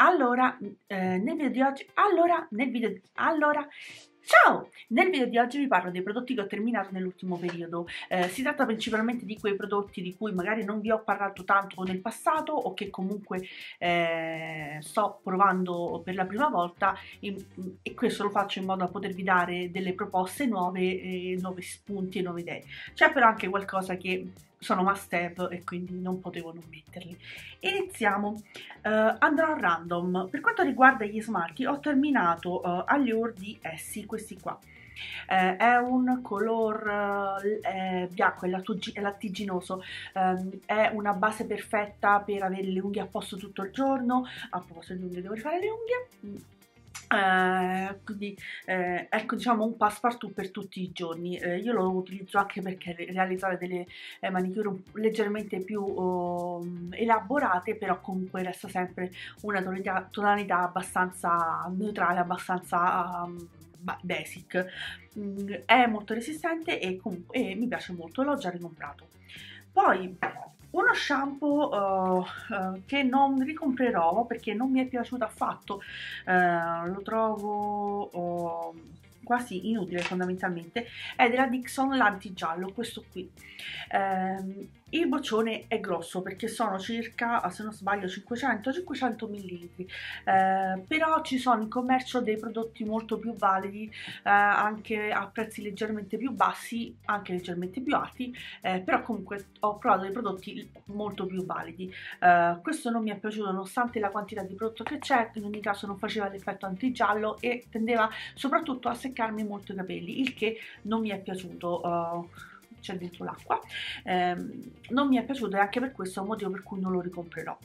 Allora, nel video di oggi, ciao! Nel video di oggi vi parlo dei prodotti che ho terminato nell'ultimo periodo. Si tratta principalmente di quei prodotti di cui magari non vi ho parlato tanto nel passato o che comunque sto provando per la prima volta e questo lo faccio in modo da potervi dare delle proposte nuove, nuovi spunti e nuove idee. C'è però anche qualcosa che sono must have e quindi non potevo non metterli. Iniziamo. Andrò a random. Per quanto riguarda gli smalti, ho terminato Allure di Essie, questi qua. È un color bianco, è lattiginoso, è una base perfetta per avere le unghie a posto tutto il giorno. A proposito di unghie, devo rifare le unghie. Quindi ecco, diciamo un passepartout per tutti i giorni. Io lo utilizzo anche perché realizzare delle manicure leggermente più elaborate, però comunque resta sempre una tonalità abbastanza neutrale, abbastanza basic. È molto resistente e mi piace molto, l'ho già ricomprato. Poi uno shampoo che non ricomprerò perché non mi è piaciuto affatto, lo trovo quasi inutile fondamentalmente, è della Dixon l'antigiallo, questo qui. Il boccione è grosso perché sono circa, se non sbaglio, 500 ml, però ci sono in commercio dei prodotti molto più validi, anche a prezzi leggermente più bassi, anche leggermente più alti, però comunque ho provato dei prodotti molto più validi. Questo non mi è piaciuto nonostante la quantità di prodotto che c'è, in ogni caso non faceva l'effetto antigiallo e tendeva soprattutto a seccarmi molto i capelli, il che non mi è piaciuto. C'è dentro l'acqua, non mi è piaciuto e anche per questo è un motivo per cui non lo ricomprerò.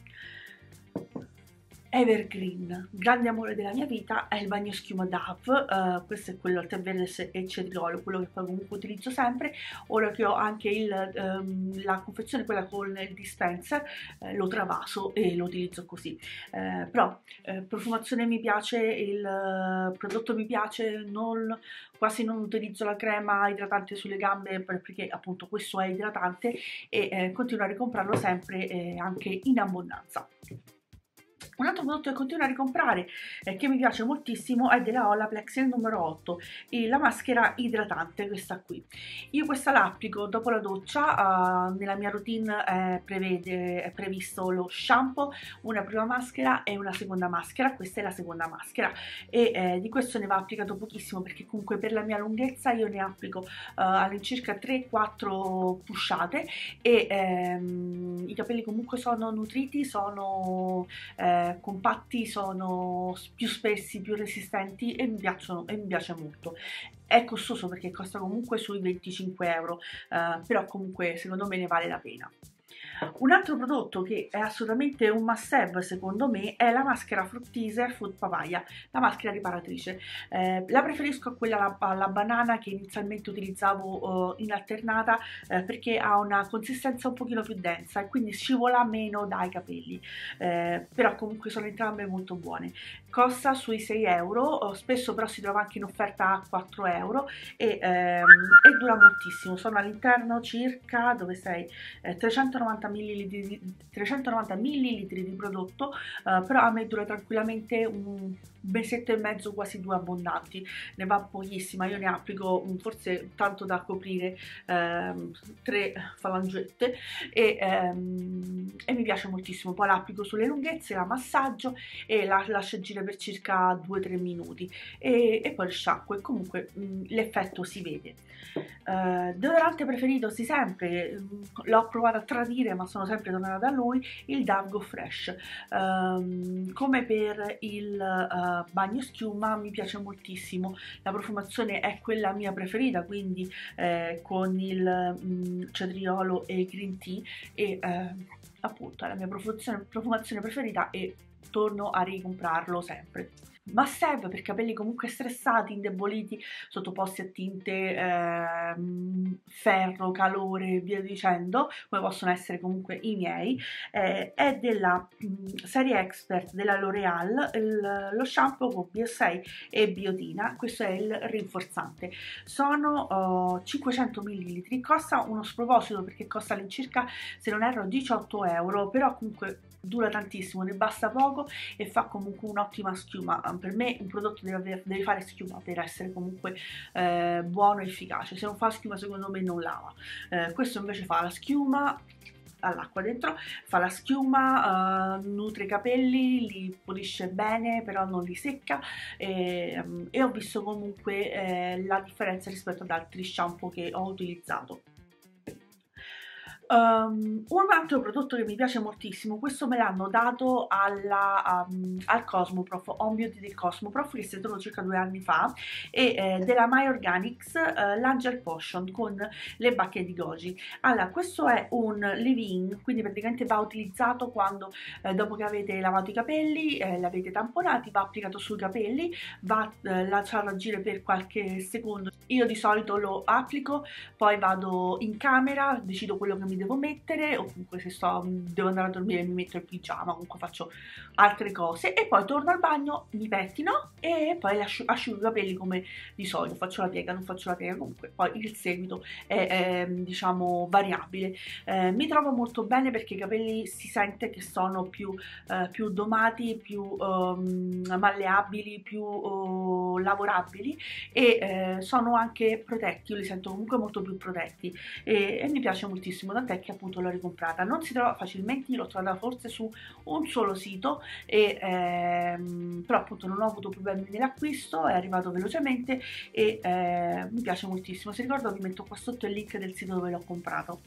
Evergreen, grande amore della mia vita, è il bagnoschiuma Dove. Questo è quello al tè verde e cetriolo, quello che poi comunque utilizzo sempre. Ora che ho anche la confezione, quella con il dispenser, lo travaso e lo utilizzo così. Però profumazione mi piace, il prodotto mi piace, quasi non utilizzo la crema idratante sulle gambe perché appunto questo è idratante e continuo a ricomprarlo sempre anche in abbondanza. Un altro prodotto che continuo a ricomprare che mi piace moltissimo è della Olaplex, il numero 8, e la maschera idratante, questa qui. Io questa la applico dopo la doccia, nella mia routine è previsto lo shampoo, una prima maschera e una seconda maschera, questa è la seconda maschera e di questo ne va applicato pochissimo perché comunque per la mia lunghezza io ne applico all'incirca 3-4 pusciate e i capelli comunque sono nutriti, sono compatti, sono più spessi, più resistenti e mi piace molto. È costoso perché costa comunque sui 25 euro, però comunque secondo me ne vale la pena. Un altro prodotto che è assolutamente un must have secondo me è la maschera Fruit Teaser Food Papaya, la maschera riparatrice. La preferisco a quella alla banana che inizialmente utilizzavo in alternata perché ha una consistenza un pochino più densa e quindi scivola meno dai capelli, però comunque sono entrambe molto buone. Costa sui 6 euro, spesso però si trova anche in offerta a 4 euro e dura moltissimo. Sono all'interno circa, dove sei, 390 ml di prodotto, però a me dura tranquillamente un mesetto e mezzo, quasi 2 abbondanti, ne va pochissima. Io ne applico forse tanto da coprire 3 falangette e mi piace moltissimo. Poi la applico sulle lunghezze, la massaggio e la lascio agire per circa 2-3 minuti e poi sciacquo e comunque l'effetto si vede. Deodorante preferito sì sempre, l'ho provato a tradire ma sono sempre tornata da lui, il Dove Go Fresh. Come per il bagno schiuma mi piace moltissimo, la profumazione è quella mia preferita, quindi con il cetriolo e il green tea e appunto è la mia profumazione preferita e torno a ricomprarlo sempre. Must have per capelli comunque stressati, indeboliti, sottoposti a tinte, ferro, calore e via dicendo, come possono essere comunque i miei, è della serie Expert della L'Oreal, lo shampoo con BSA e biotina. Questo è il rinforzante, sono 500 ml, costa uno sproposito perché costa all'incirca, se non erro, 18 euro, però comunque dura tantissimo, ne basta poco e fa comunque un'ottima schiuma. Per me un prodotto deve fare schiuma per essere comunque buono e efficace. Se non fa schiuma secondo me non lava. Questo invece fa la schiuma all'acqua dentro, fa la schiuma, nutre i capelli, li pulisce bene, però non li secca, e ho visto comunque la differenza rispetto ad altri shampoo che ho utilizzato. Un altro prodotto che mi piace moltissimo, questo me l'hanno dato al Cosmoprof, Home Beauty del Cosmoprof, che si è trovato circa 2 anni fa, e della My Organics, l'Angel Potion con le bacche di goji. Allora, questo è un leave-in, quindi praticamente va utilizzato quando dopo che avete lavato i capelli, li avete tamponati, va applicato sui capelli, va lasciato agire per qualche secondo. Io di solito lo applico, poi vado in camera, decido quello che mi devo mettere, o comunque se devo andare a dormire mi metto il pigiama, comunque faccio altre cose, e poi torno al bagno, mi pettino e poi asciugo i capelli come di solito, faccio la piega, non faccio la piega, comunque poi il seguito è diciamo variabile. Mi trovo molto bene perché i capelli si sente che sono più domati, più malleabili, più lavorabili, e sono anche protetti, io li sento comunque molto più protetti, e mi piace moltissimo, tant'è che appunto l'ho ricomprata. Non si trova facilmente, l'ho trovata forse su un solo sito, però appunto non ho avuto problemi nell'acquisto, è arrivato velocemente e mi piace moltissimo. Se ricordo vi metto qua sotto il link del sito dove l'ho comprato.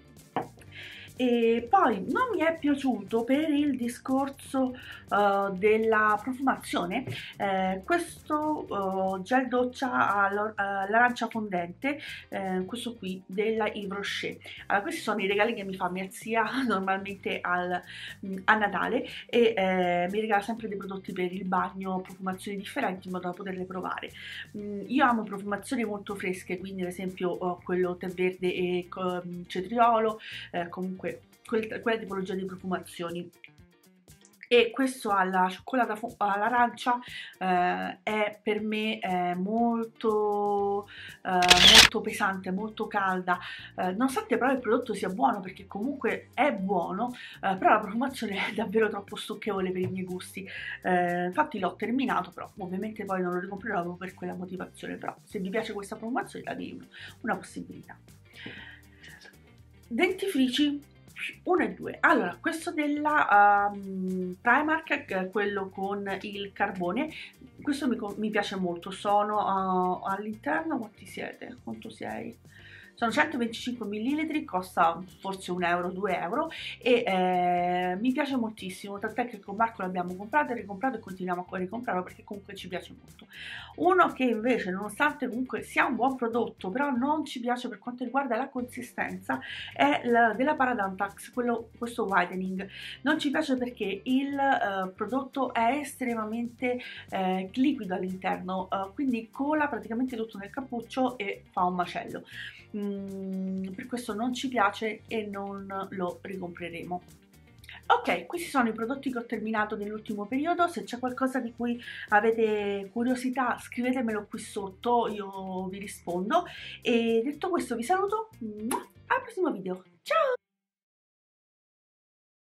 E poi non mi è piaciuto per il discorso della profumazione questo gel doccia all'arancia fondente, questo qui della Yves Rocher. Allora, questi sono i regali che mi fa mia zia normalmente a Natale, e mi regala sempre dei prodotti per il bagno, profumazioni differenti in modo da poterle provare. Io amo profumazioni molto fresche, quindi ad esempio quello tè verde e cetriolo, comunque quella tipologia di profumazioni. E questo alla cioccolata all'arancia è per me molto pesante, molto calda, nonostante però il prodotto sia buono, perché comunque è buono, però la profumazione è davvero troppo stucchevole per i miei gusti. Infatti l'ho terminato, però ovviamente poi non lo ricomprerò per quella motivazione, però se vi piace questa profumazione datevi una possibilità. Dentifrici 1 e 2. Allora, questo della Primark, quello con il carbone, questo mi piace molto. Sono all'interno, quanti siete? Quanto sei? Sono 125 ml, costa forse 1 euro, 2 euro, e mi piace moltissimo, tant'è che con Marco l'abbiamo comprato e ricomprato e continuiamo a ricomprarlo perché comunque ci piace molto. Uno che invece, nonostante comunque sia un buon prodotto, però non ci piace per quanto riguarda la consistenza, è della Parodontax, questo whitening. Non ci piace perché il prodotto è estremamente liquido all'interno, quindi cola praticamente tutto nel cappuccio e fa un macello. Per questo non ci piace e non lo ricompreremo. Ok, questi sono i prodotti che ho terminato nell'ultimo periodo. Se c'è qualcosa di cui avete curiosità scrivetemelo qui sotto, io vi rispondo. E detto questo vi saluto, al prossimo video, ciao!